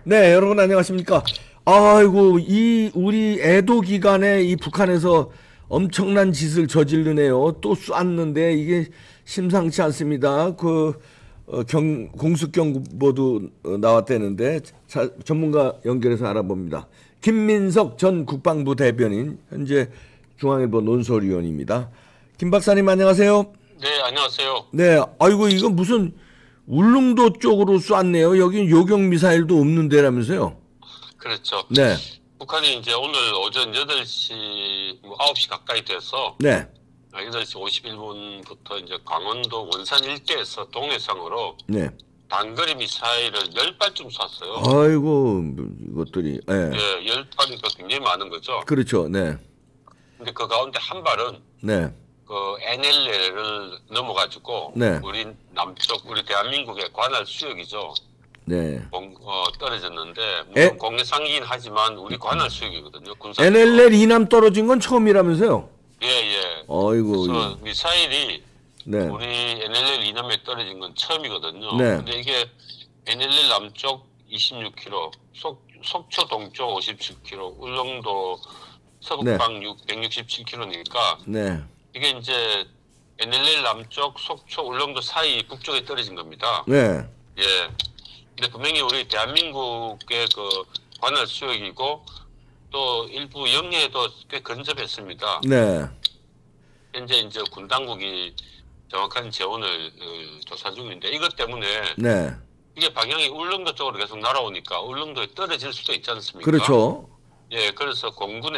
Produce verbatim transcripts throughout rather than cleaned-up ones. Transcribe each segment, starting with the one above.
네, 여러분 안녕하십니까? 아이고, 이 우리 애도 기간에 이 북한에서 엄청난 짓을 저지르네요. 또 쐈는데 이게 심상치 않습니다. 그 어, 경, 공습경보도 어, 나왔다는데 자, 전문가 연결해서 알아봅니다. 김민석 전 국방부 대변인, 현재 중앙일보 논설위원입니다. 김 박사님 안녕하세요. 네, 안녕하세요. 네, 아이고 이건 무슨 울릉도 쪽으로 쐈네요. 여긴 요격 미사일도 없는 데라면서요. 그렇죠. 네, 북한이 이제 오늘 오전 여덟 시, 뭐 아홉 시 가까이 돼서 네, 여덟 시 오십일 분부터 이제 강원도 원산 일대에서 동해상으로 네. 단거리 미사일을 열 발쯤 쐈어요. 아이고 이것들이, 예, 예, 열 발이니까 굉장히 많은 거죠. 그렇죠. 네, 근데 그 가운데 한 발은 네, 그 엔엘엘을 넘어가지고 네. 우리 남쪽, 우리 대한민국의 관할 수역이죠. 네. 공- 어, 떨어졌는데 에? 물론 공해상이긴 하지만 우리 관할 수역이거든요. 군사. 엔엘엘 이남 떨어진 건 처음이라면서요. 예, 예. 아이고, 그래서 미사일이 네, 우리 엔엘엘 이남에 떨어진 건 처음이거든요. 네. 근데 이게 엔엘엘 남쪽 이십육 킬로미터, 속, 속초 동쪽 오십칠 킬로미터, 울릉도 서북방 백육십칠 킬로미터니까 네, 이게 이제 엔엘엘 남쪽 속초 울릉도 사이 북쪽에 떨어진 겁니다. 네, 예. 근데 분명히 우리 대한민국의 그 관할 수역이고 또 일부 영해에도 꽤 근접했습니다. 네, 현재 이제 군 당국이 정확한 재원을 어, 조사 중인데 이것 때문에 네. 이게 방향이 울릉도 쪽으로 계속 날아오니까 울릉도에 떨어질 수도 있지 않습니까? 그렇죠. 예, 그래서 공군의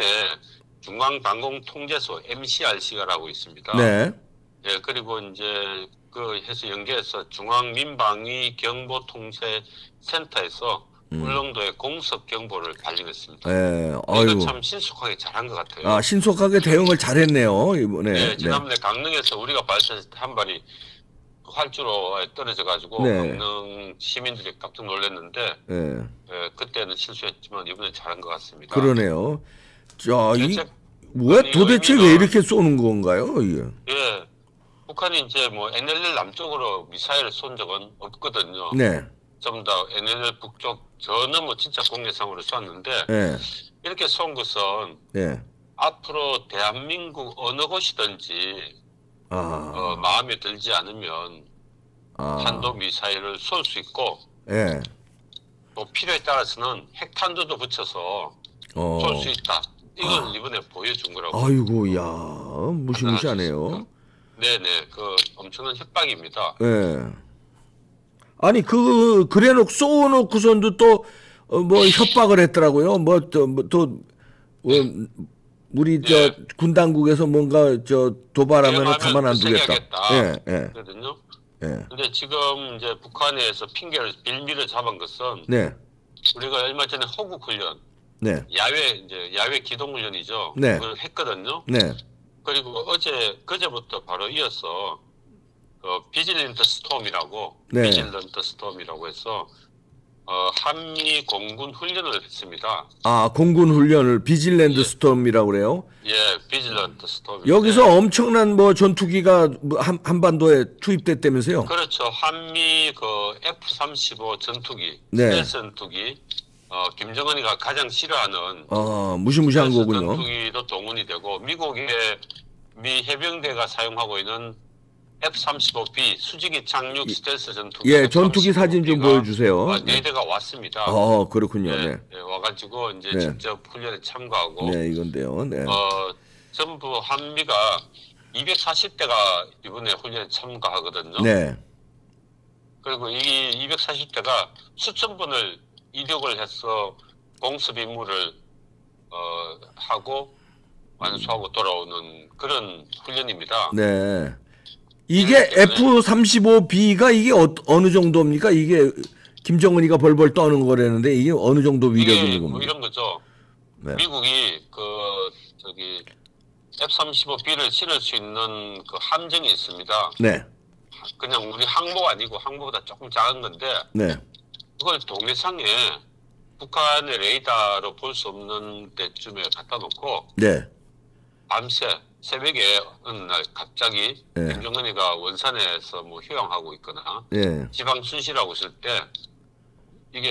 중앙방공통제소 엠씨알씨가라고 있습니다. 네, 예, 그리고 이제 그 해서 연계해서 중앙민방위 경보통제센터에서 음. 울릉도에 공습 경보를 발령했습니다. 예, 이거 아이고, 참 신속하게 잘한 것 같아요. 아 신속하게 대응을 잘했네요 이번에. 네, 네, 지난번에 강릉에서 우리가 발사했을 때 한 발이 활주로에 떨어져 가지고 네. 강릉 시민들이 깜짝 놀랐는데 네, 예, 그때는 실수했지만 이번에 잘한 것 같습니다. 그러네요. 자, 이 대체- 왜 아니, 도대체 의미가- 왜 이렇게 쏘는 건가요? 이게? 예, 북한이 이제 뭐 엔엘엘 남쪽으로 미사일을 쏜 적은 없거든요. 네, 전부 다 엔엘엘 북쪽 저 너머 진짜 공해상으로 쐈는데 네, 이렇게 쏜 것은 네. 앞으로 대한민국 어느 곳이든지 아, 어, 마음에 들지 않으면 아, 탄도 미사일을 쏠 수 있고 예, 또 필요에 따라서는 핵탄두도 붙여서 어, 쏠 수 있다. 이걸 이번에 보여준 거라고. 아이고, 야, 무시무시하네요. 네네, 그 엄청난 협박입니다. 예. 아니 그 그래놓고 쏘놓고선도 또 뭐 협박을 했더라고요. 뭐또또 우리 저 예. 군 당국에서 뭔가 저 도발하면 대응하면 가만 안 두겠다. 세게하겠다. 예, 예, 그거든요. 예. 근데 지금 이제 북한에서 핑계를 빌미를 잡은 것은 네, 우리가 얼마 전에 호국 훈련, 네, 야외 이제 야외 기동 훈련이죠. 네. 그걸 했거든요. 네, 그리고 어제 그제부터 바로 이어서 그 비질런트 스톰이라고 네. 비질런트 스톰이라고 해서 어, 한미 공군 훈련을 했습니다. 아 공군 훈련을 비질랜드 예. 스톰이라고 그래요. 예, 비질런트 스톰. 여기서 엄청난 뭐 전투기가 뭐 한, 한반도에 투입됐다면서요? 그렇죠. 한미 그 에프 삼십오 전투기, 네. 스텔스 전투기, 어, 김정은이가 가장 싫어하는 어, 무시무시한 스텔스 거군요. 전투기도 동원이 되고 미국의 미 해병대가 사용하고 있는 에프 삼십오 비 수직이 착륙 스텔스 전투기. 예, 전투기 사진 좀 보여주세요. 아, 네 대가 왔습니다. 어, 그렇군요. 네, 네, 네, 와가지고 이제 네. 직접 훈련에 참가하고 네, 이건데요. 네, 어, 전부 한미가 이백사십 대가 이번에 훈련에 참가하거든요. 네, 그리고 이 이백사십 대가 수천 번을 이륙을 해서 공습 임무를 어, 하고 완수하고 돌아오는 그런 훈련입니다. 네. 이게 네, 에프 삼십오 비가 이게 어, 어느 정도입니까? 이게 김정은이가 벌벌 떠는 거라는데 이게 어느 정도 위력이 이게 있는 뭐 겁니까? 이런 거죠. 네. 미국이 그 저기 에프 삼십오 비를 실을 수 있는 그 함정이 있습니다. 네, 그냥 우리 항모 아니고 항모보다 조금 작은 건데 네, 그걸 동해상에 북한의 레이더로 볼 수 없는 데쯤에 갖다 놓고 네, 밤새 새벽에 어느 날 갑자기 네. 김정은이가 원산에서 뭐 휴양하고 있거나 네, 지방 순실하고 있을 때 이게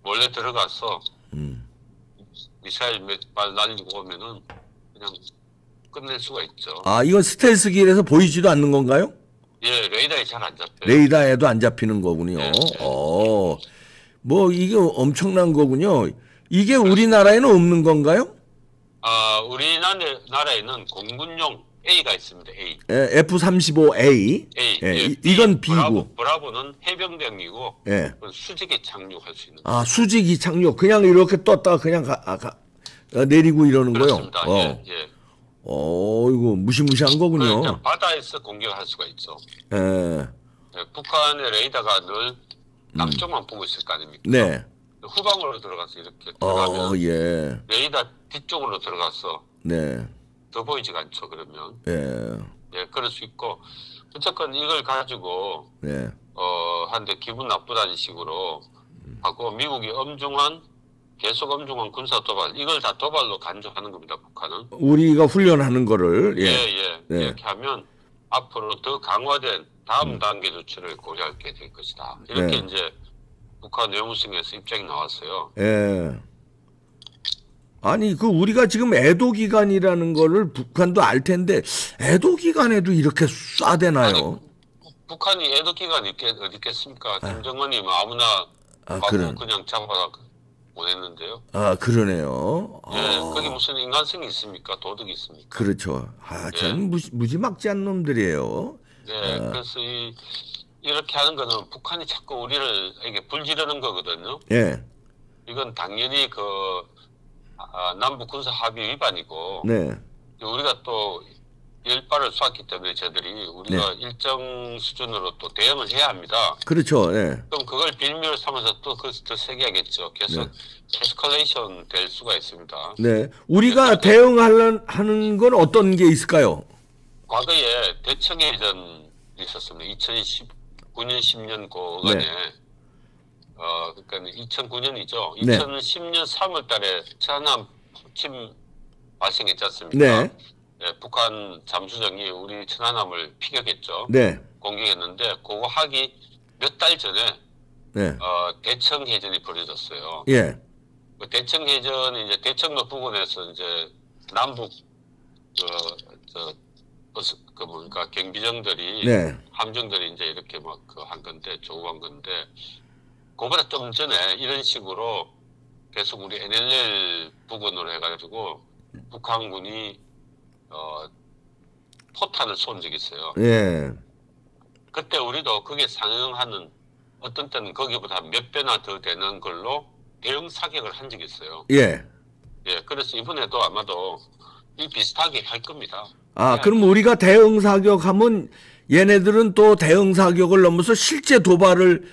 몰래 들어가서 음. 미사일 몇 발 날리고 오면은 그냥 끝낼 수가 있죠. 아, 이건 스텔스기에서 보이지도 않는 건가요? 예, 레이더에 잘 안 잡혀요. 레이더에도 안 잡히는 거군요. 네, 네. 어, 뭐 이게 엄청난 거군요. 이게 우리나라에는 없는 건가요? 아, 우리나라에는 공군용 A가 있습니다. A. 에프 삼십오 에이. A. 예, 예, 이- 이건 B고. 브라보, 브라보는 해병대용이고 예. 그건 수직에 착륙할 수 있는. 아, 수직이 착륙. 그냥 이렇게 떴다가 그냥 가, 아, 가, 어, 내리고 이러는 거요. 그렇습니다. 어. 예, 예. 어, 이거 무시무시한 거군요. 그냥 바다에서 공격할 수가 있죠. 예. 예, 북한의 레이더가 늘 남쪽만 보고 있을 거 아닙니까? 네. 후방으로 들어가서 이렇게 어, 들어가면 예. 레이더 뒤쪽으로 들어가서 네. 더 보이지가 않죠. 그러면 예. 예, 그럴 수 있고 어쨌건 이걸 가지고 네. 어 한데 기분 나쁘다는 식으로 하고 미국이 엄중한 계속 엄중한 군사 도발 이걸 다 도발로 간주하는 겁니다. 북한은. 우리가 훈련하는 거를 예, 예. 예. 네. 이렇게 하면 앞으로 더 강화된 다음 단계 조치를 고려하게 될 것이다. 이렇게 네. 이제 북한 외무성에서 입장이 나왔어요. 예. 아니 그 우리가 지금 애도 기간이라는 거를 북한도 알 텐데 애도 기간에도 이렇게 쏴대나요? 북한이 애도 기간이 있겠, 어디 있겠습니까? 김정은이 뭐 아무나 아, 하고 그런. 그냥 잡아가 보냈는데요. 아 그러네요. 예, 아, 그게 무슨 인간성이 있습니까? 도덕이 있습니까? 그렇죠. 아, 예. 참 무지, 무지막지한 놈들이에요. 네, 그래서 이, 이렇게 하는 거는 북한이 자꾸 우리를 이게 불지르는 거거든요. 예. 이건 당연히 그 아, 남북 군사 합의 위반이고 네. 우리가 또 열 발을 쐈기 때문에 저들이 우리가 일정 수준으로 또 대응을 해야 합니다. 그렇죠. 예. 그럼 그걸 빌미로 삼아서 또 그것을 더 세게 하겠죠. 계속 에스컬레이션 될 수가 있습니다. 네. 우리가 대응하는 하는 건 어떤 게 있을까요? 과거에 대청해전 있었습니다. 이천십구 년, 십 년 고간에 네. 어 그러니까 이천구 년이죠. 네. 이천십 년 삼월 달에 천안함 침발생했지 않습니까? 네. 예, 북한 잠수정이 우리 천안함을 피격했죠. 네. 공격했는데 그거 하기 몇 달 전에 네. 어, 대청해전이 벌어졌어요. 예. 그 대청해전이 이제 대청로 부근에서 이제 남북 그저 그 뭔가 경비정들이 네. 함정들이 이제 이렇게 막 그 한 건데 조우한 건데 그보다 좀 전에 이런 식으로 계속 우리 엔엘엘 부근으로 해가지고 북한군이 어 포탄을 쏜 적이 있어요. 예. 그때 우리도 그게 상응하는 어떤 때는 거기보다 몇 배나 더 되는 걸로 대응 사격을 한 적이 있어요. 예. 예, 그래서 이번에도 아마도 이 비슷하게 할 겁니다. 아, 그럼 우리가 대응 사격하면 얘네들은 또 대응 사격을 넘어서 실제 도발을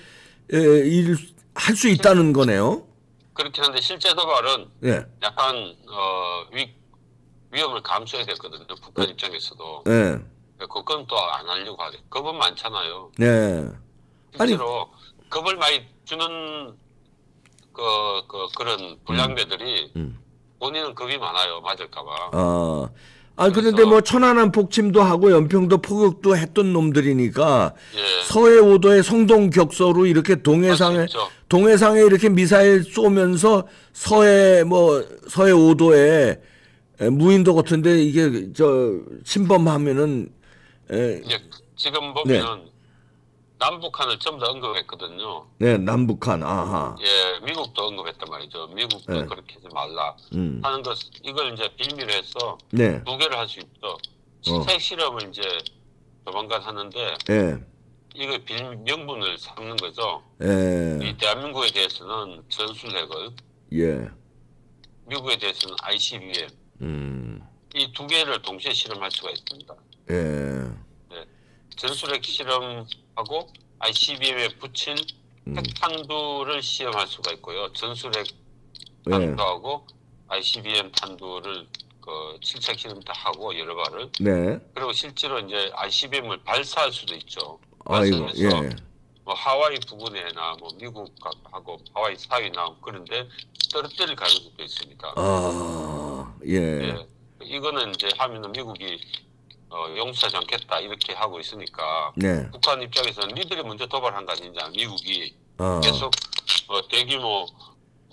할 수 있다는 거네요. 그렇긴 한데 실제 도발은 예. 약간 어, 위, 위험을 감수해야 되거든요. 북한 입장에서도. 예. 그건 또 안 하려고 하죠. 겁은 많잖아요. 네. 아니, 실제로 겁을 많이 주는 그, 그 그런 불량배들이 음. 본인은 겁이 많아요. 맞을까봐. 아, 아 그런데 그래서- 뭐 천안함 폭침도 하고 연평도 포격도 했던 놈들이니까 예. 서해 오도의 성동 격서로 이렇게 동해상에 할수 있죠. 동해상에 이렇게 미사일 쏘면서 서해 뭐 서해 오도에 에, 무인도 같은데 이게 저 침범하면은 에, 이제 지금 보면 남북한을 전부 다 언급했거든요. 네 남북한 아하 예, 미국도 언급했단 말이죠. 미국도 네. 그렇게 하지 말라 음. 하는 것 이걸 이제 빌미로 해서 네 두 개를 할 수 있죠. 핵 실험을 이제 조만간 하는데 예. 이걸 빌 명분을 삼는 거죠. 예. 이 대한민국에 대해서는 전술핵을, 예. 미국에 대해서는 아이씨비엠 음. 이 두 개를 동시에 실험할 수가 있습니다. 예. 네. 전술핵 실험하고 아이씨비엠에 붙인 음. 핵탄두를 시험할 수가 있고요. 전술핵 예. 탄두하고 아이씨비엠 탄두를 그 실착 실험 다 하고 여러 발을 네. 그리고 실제로 이제 아이씨비엠을 발사할 수도 있죠. 아이고 발사해서 예. 뭐 하와이 부근에나 뭐 미국하고 하와이 사이나 그런데 떨어뜨릴 가능성도 있습니다. 아, 예. 예. 이거는 이제 하면은 미국이 어, 용서하지 않겠다 이렇게 하고 있으니까 네. 북한 입장에서는 니들이 먼저 도발한 거 아니냐. 미국이 아. 계속 어, 대규모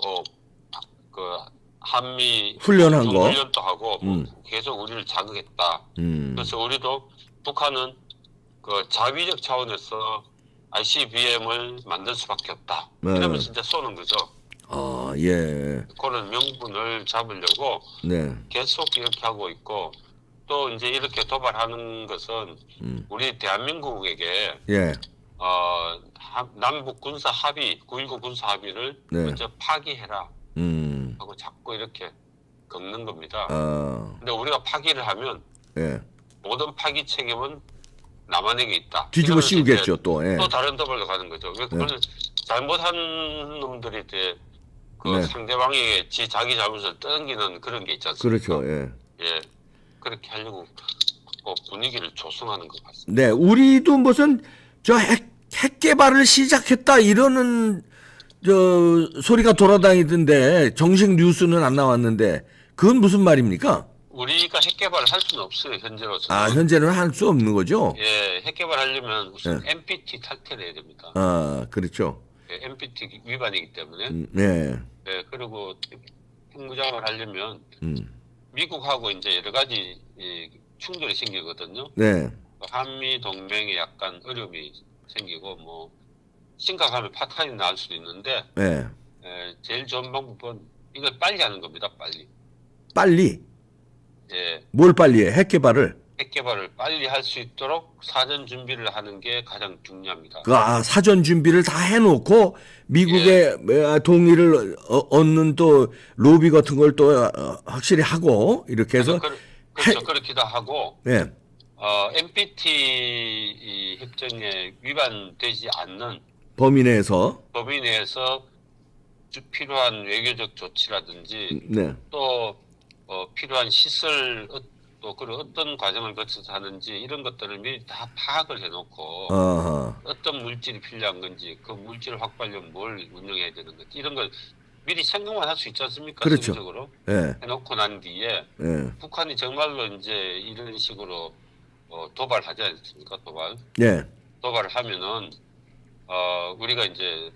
어, 그 한미 훈련한 거. 훈련도 하고 뭐 음. 계속 우리를 자극했다. 음. 그래서 우리도 북한은 그 자위적 차원에서 아이씨비엠을 만들 수밖에 없다. 네. 이러면 진짜 쏘는 거죠. 아, 예. 그런 명분을 잡으려고 네. 계속 이렇게 하고 있고 또 이제 이렇게 도발하는 것은 음. 우리 대한민국에게 예. 어, 하- 남북 군사 합의, 구일구 군사 합의를 네. 먼저 파기해라 음. 하고 자꾸 이렇게 걷는 겁니다. 아, 근데 우리가 파기를 하면 예. 모든 파기 책임은 남한에게 있다. 뒤집어 이러면서 씌우겠죠, 이제 또. 예. 또 다른 도발로 가는 거죠. 왜 그걸 잘못한 놈들이 이제 그 네. 상대방에게 지 자기 잘못을 떠넘기는 그런 게 있지 않습니까? 그렇죠, 예. 예, 그렇게 하려고 어, 분위기를 조성하는 것 같습니다. 네, 우리도 무슨 저 핵, 핵 개발을 시작했다 이러는 저 소리가 돌아다니던데 정식 뉴스는 안 나왔는데 그건 무슨 말입니까? 우리가 핵 개발을 할 수는 없어요, 현재로서는. 아, 현재는 할 수 없는 거죠? 예, 핵 개발하려면 우선 엠피티 탈퇴를 해야 됩니다. 아, 그렇죠. 예, 엠피티 위반이기 때문에. 음, 네. 예, 그리고 핵무장을 하려면 음, 미국하고 이제 여러 가지 이 충돌이 생기거든요. 네. 한미 동맹에 약간 어려움이 생기고 뭐 심각하면 파탄이 날 수도 있는데 네. 에, 제일 좋은 방법은 이걸 빨리 하는 겁니다. 빨리. 빨리. 예, 뭘 빨리 해? 핵 개발을. 핵 개발을 빨리 할 수 있도록 사전 준비를 하는 게 가장 중요합니다. 그, 아, 사전 준비를 다 해놓고 미국의 아, 동의를 어, 얻는 또 로비 같은 걸 또 어, 확실히 하고 이렇게 해서 그래서 그, 그렇죠. 핵- 그렇기도 하고 네. 어, 엠피티 이 협정에 위반되지 않는 범위 내에서 법인 내에서 주- 필요한 외교적 조치라든지 네. 또 어, 필요한 시설 어, 또 그런 어떤 과정을 거쳐서 하는지 이런 것들을 미리 다 파악을 해놓고 아하. 어떤 물질이 필요한 건지 그 물질을 확보하려면 뭘 운영해야 되는 건지 이런 걸 미리 생각만 할 수 있지 않습니까? 그렇죠. 세계적으로 예. 해놓고 난 뒤에 예. 북한이 정말로 이제 이런 식으로 어, 도발하지 않습니까? 도발 예. 도발을 하면은 어, 우리가 이제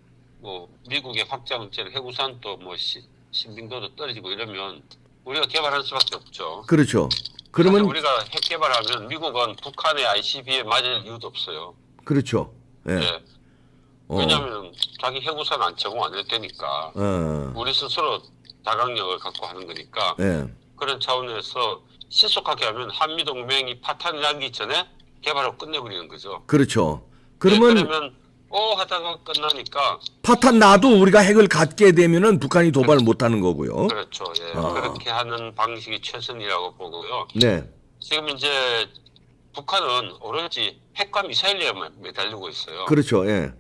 뭐 미국의 확장체를 해구산 또 뭐 신빙도도 떨어지고 이러면 우리가 개발할 수밖에 없죠. 그렇죠. 사실 그러면 우리가 핵 개발하면 미국은 북한의 아이씨비엠에 맞을 이유도 없어요. 그렇죠. 예. 예. 어. 왜냐하면 자기 해구산 안 제공 안 해도 되니까 어. 우리 스스로 자강력을 갖고 하는 거니까 예. 그런 차원에서 신속하게 하면 한미 동맹이 파탄이 나기 전에 개발을 끝내버리는 거죠. 그렇죠. 예, 그러면 그러면 오 하다가 끝나니까 파탄 나도 우리가 핵을 갖게 되면은 북한이 도발 못 하는 거고요. 그렇죠. 예. 아. 그렇게 하는 방식이 최선이라고 보고요. 네. 지금 이제 북한은 오로지 핵과 미사일에만 매달리고 있어요. 그렇죠. 예.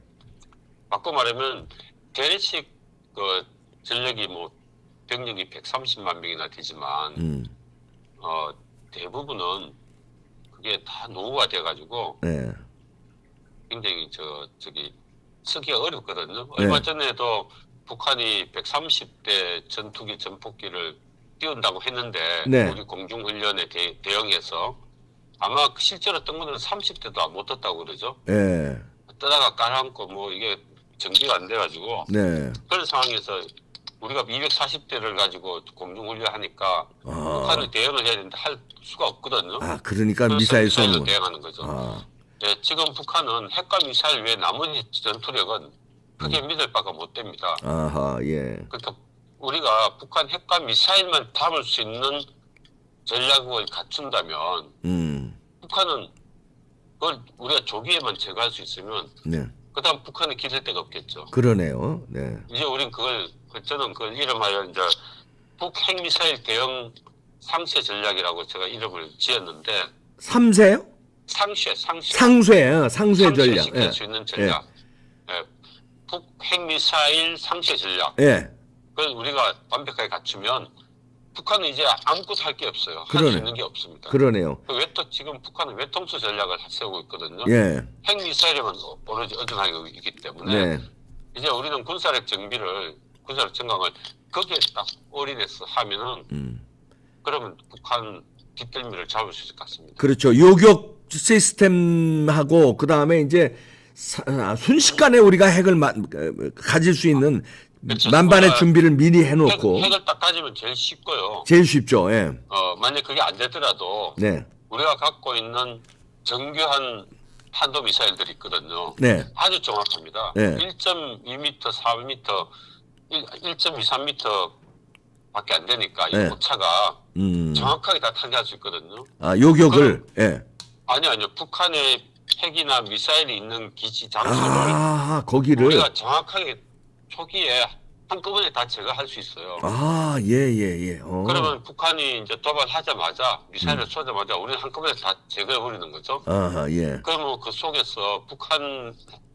바꿔 말하면 대리식 그 전력이 뭐 병력이 백삼십만 명이나 되지만 음. 어 대부분은 그게 다 노후가 돼가지고 예. 굉장히 저 저기 쓰기가 어렵거든요. 얼마 전에도 북한이 백삼십 대 전투기 전폭기를 띄운다고 했는데 네. 우리 공중훈련에 대, 대응해서 아마 실제로 뜬 거는 삼십 대도 못 떴다고 그러죠. 예. 뜨다가 깔아앉고 뭐 이게 정비가 안 돼가지고 네. 그런 상황에서 우리가 이백사십 대를 가지고 공중훈련하니까 아. 북한을 대응을 해야 되는데 할 수가 없거든요. 아, 그러니까 그래서 미사일 미사일로 쏘는. 대응하는 거죠. 아. 예, 지금 북한은 핵과 미사일 외 나머지 전투력은 크게 믿을 바가 못 됩니다. 아하, 예. 그러니까 우리가 북한 핵과 미사일만 담을 수 있는 전략을 갖춘다면 음. 북한은 그걸 우리가 조기에만 제거할 수 있으면 네. 그다음 북한은 기댈 데가 없겠죠. 그러네요. 네. 이제 우린 그걸 저는 그걸 이름하여 이제 북핵 미사일 대응 상쇄 전략이라고 제가 이름을 지었는데 삼세요? 상쇄 상쇄 상쇄, 상쇄 전략. 상쇄시킬 예. 수 있는 전략. 예. 북핵 미사일 상쇄 전략. 예. 그걸 우리가 완벽하게 갖추면 북한은 이제 아무것도 할 게 없어요. 할 그러네. 수 있는 게 없습니다. 그러네요. 외통 지금 북한은 외통수 전략을 세우고 있거든요. 예. 핵 미사일에만 오로지 의존하고 있기 때문에 네. 이제 우리는 군사력 정비를 군사력 증강을 거기에 딱 올인해서 하면은 음. 그러면 북한 뒷덜미를 잡을 수 있을 것 같습니다. 그렇죠. 요격 시스템하고 그다음에 이제 사- 아, 순식간에 우리가 핵을 마, 가질 수 있는 그렇죠. 만반의 우리가 준비를 미리 핵, 해놓고 핵을 딱 가지면 제일 쉽고요. 제일 쉽죠. 예. 어, 만약 그게 안 되더라도 네. 우리가 갖고 있는 정교한 탄도 미사일들이 있거든요. 네. 아주 정확합니다. 네. 일 점 이 미터, 사 미터, 일 점 이삼 미터 밖에 안 되니까 이 네. 오차가 음. 정확하게 다 타개할 수 있거든요. 아, 요격을 예. 아니요, 아니요. 북한의 핵이나 미사일이 있는 기지 장소를 아, 거기를 우리가 정확하게 초기에 한꺼번에 다 제거할 수 있어요. 아, 예, 예, 예. 어. 그러면 북한이 이제 도발하자마자 미사일을 쏘자마자 우리는 한꺼번에 다 제거해 버리는 거죠. 아하, 예. 그러면 그 속에서 북한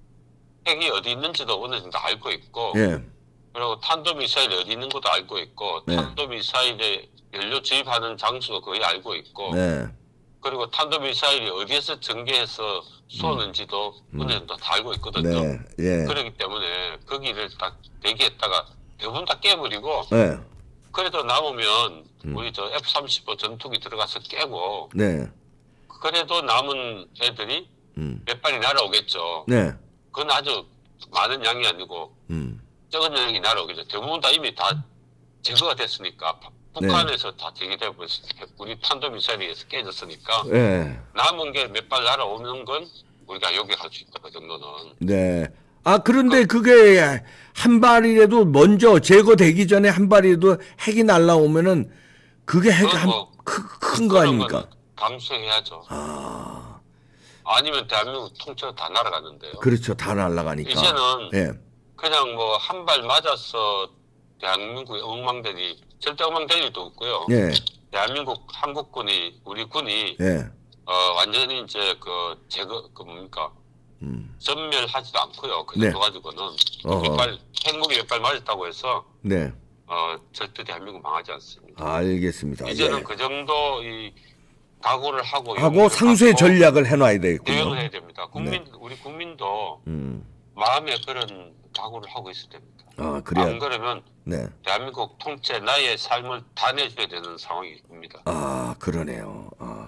핵이 어디 있는지도 어느 정도 알고 있고, 예. 그리고 탄도 미사일이 어디 있는 것도 알고 있고, 네. 탄도 미사일에 연료 주입하는 장소도 거의 알고 있고, 네. 그리고 탄도 미사일이 어디에서 전개해서 쏘는지도 음. 어느 정도 다 알고 있거든요. 네. 예. 그렇기 때문에 거기를 딱 대기했다가 대부분 다 깨버리고, 네. 그래도 남으면 음. 우리 저 에프 삼십오 전투기 들어가서 깨고, 네. 그래도 남은 애들이 음. 몇 발이 날아오겠죠. 네. 그건 아주 많은 양이 아니고 음. 적은 양이 날아오겠죠. 대부분 다 이미 다 제거가 됐으니까 북한에서 다 제거되고 우리 탄도미사일에서 깨졌으니까 예. 남은 게 몇 발 날아오는 건 우리가 요격할 수 있다. 그 정도는. 네. 아, 그런데 그게 한 발이라도 먼저 제거되기 전에 한 발이라도 핵이 날라오면은 그게 핵 그건 한 뭐 큰 거 그런 아닙니까? 건 감수해야죠. 아, 아니면 대한민국 통째로 다 날아가는데요. 그렇죠. 다 날아가니까. 이제는 예. 그냥 뭐 한 발 맞아서 대한민국의 엉망되니 절대 엉망될 일도 없고요. 예. 대한민국 한국군이 우리 군이 예. 어 완전히 이제 그 제거 그 뭡니까 음. 전멸하지도 않고요. 그 네. 정도 가지고는 어허. 몇 발 핵무기 몇 발 맞았다고 해서 네. 어 절대 대한민국 망하지 않습니다. 알겠습니다. 이제는 예. 그 정도 이 각오를 하고 하고 용기를 상수의 갖고 전략을 해놔야 되겠군요. 대응을 해야 됩니다. 국민 우리 국민도 음. 마음에 그런 각오를 하고 있어야 됩니다. 아, 그래야. 안 그러면 네. 대한민국 통째 나의 삶을 다 내줘야 되는 상황입니다. 아, 그러네요. 아.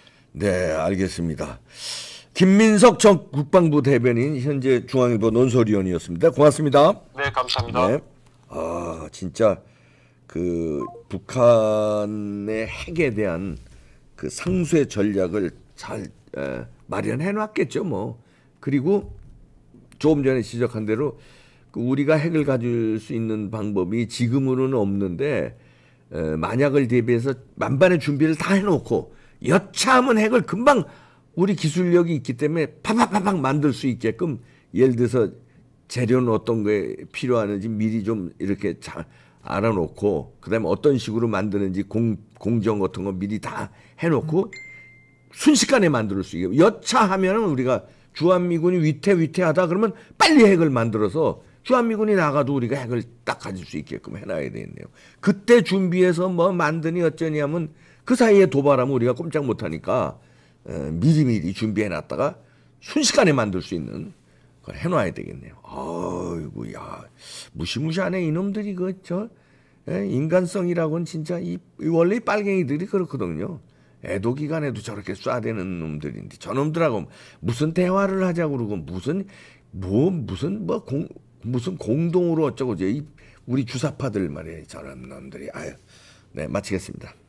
네, 알겠습니다. 김민석 전 국방부 대변인, 현재 중앙일보 논설위원이었습니다. 고맙습니다. 네, 감사합니다. 네. 아, 진짜 그 북한의 핵에 대한 그 상수의 전략을 잘 에, 마련해 놨겠죠, 뭐. 그리고 조금 전에 지적한 대로 그 우리가 핵을 가질 수 있는 방법이 지금으로는 없는데 에, 만약을 대비해서 만반의 준비를 다 해놓고 여차하면 핵을 금방 우리 기술력이 있기 때문에 파팍파팍 만들 수 있게끔 예를 들어서 재료는 어떤 게 필요하는지 미리 좀 이렇게 잘 알아놓고 그다음에 어떤 식으로 만드는지 공, 공정 같은 거 미리 다 해놓고 순식간에 만들 수 있게 여차하면은 우리가 주한미군이 위태위태하다 그러면 빨리 핵을 만들어서 주한미군이 나가도 우리가 핵을 딱 가질 수 있게끔 해놔야 되겠네요. 그때 준비해서 뭐 만드니 어쩌니 하면 그 사이에 도발하면 우리가 꼼짝 못하니까 어, 미리미리 준비해놨다가 순식간에 만들 수 있는 걸 해놔야 되겠네요. 아이고, 야, 무시무시하네 이놈들이 그 저 인간성이라고는 진짜 이 원래 이 빨갱이들이 그렇거든요. 애도 기간에도 저렇게 쏴대는 놈들인데 저놈들하고 무슨 대화를 하자고 그러고 무슨 뭐 무슨 뭐 공 무슨 공동으로 어쩌고 저 이 우리 주사파들 말이에요. 저런 놈들이. 아유, 네, 마치겠습니다.